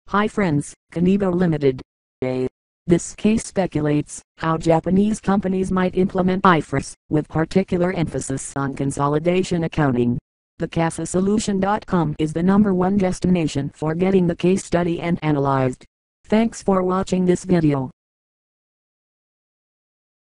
Hi friends, KANEBO Limited. This case speculates how Japanese companies might implement IFRS, with particular emphasis on consolidation accounting. TheCasaSolution.com is the #1 destination for getting the case study and analyzed. Thanks for watching this video.